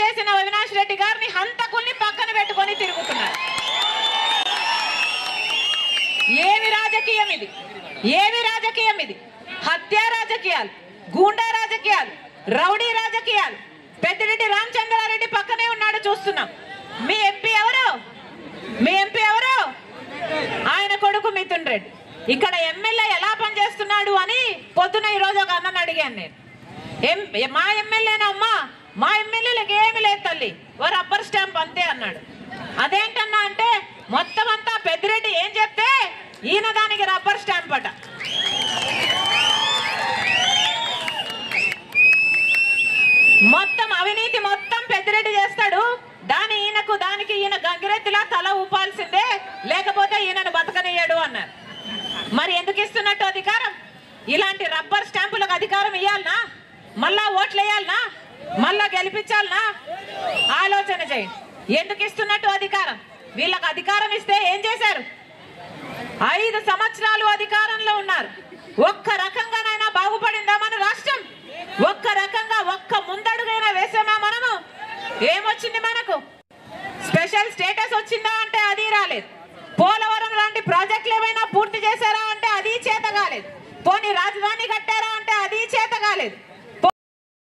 చేసిన అవినాష్ రెడ్డి గారిని హంతకుల్ని పక్కన పెట్టుకొని తిరుగుతున్నారు. ఏమి రాజకీయం ఇది? ఏమి రాజకీయం ఇది? హత్య రాజకీయాలు, గూండా రాజకీయాలు, రౌడీ రాజకీయాలు. పెద్దిరెడ్డి రామచంద్రారెడ్డి పక్కనే ఉన్నాడు, చూస్తున్నాం. మీ ఎంపీ ఎవరు? మీ ఎంపీ ఎవరు? ఆయన కొడుకు మిథున్ రెడ్డి. ఇక్కడ ఎమ్మెల్యే ఎలా పనిచేస్తున్నాడు అని పొద్దున ఈరోజు ఒక అన్నని అడిగాను నేను. మా ఎమ్మెల్యేనా అమ్మా? మా ఎమ్మెల్యేలకు ఏమి లేదు తల్లి, ఓ రబ్బర్ స్టాంప్ అంతే అన్నాడు. అదేంటన్నా అంటే మొత్తం అంతా పెద్దిరెడ్డి ఏం చెప్తే ఈయన దానికి రబ్బర్ స్టాంప్ అట. మొత్తం అవినీతి మొత్తం పెద్దిరెడ్డి చేస్తాడు. దానికి ఈయన గంగిరెద్దులా తల ఊపాల్సిందే, లేకపోతే ఈయనను బతకనియ్యాడు అన్నారు. మరి ఎందుకు ఇస్తున్నట్టు అధికారం? ఇలాంటి రబ్బర్ స్టాంపులకు అధికారం ఇవ్వాలనా? మళ్ళా ఓట్లు వేయాలనా? మళ్ళా గెలిపించాలనా? ఆలోచన చేయండి. ఎందుకు ఇస్తున్నట్టు అధికారం? వీళ్ళకి అధికారం ఇస్తే ఏం చేశారు? 5 సంవత్సరాలు అధికారంలో ఉన్నారు. ఒక్క రకంగానైనా బాగుపడిందా మన రాష్ట్రం? ఒక్క రకంగా ఒక్క ముందడుగైనా వేసామా మనము? ఏమొచ్చింది మనకు? స్పెషల్ స్టేటస్ వచ్చిందా అంటే అది రాలేదు. పోలవరం లాంటి ప్రాజెక్టులు ఏమైనా పూర్తి చేశారా అంటే అది చేత కాలేదు. పోనీ రాజధాని కట్టారా అంటే అది చేత కాలేదు.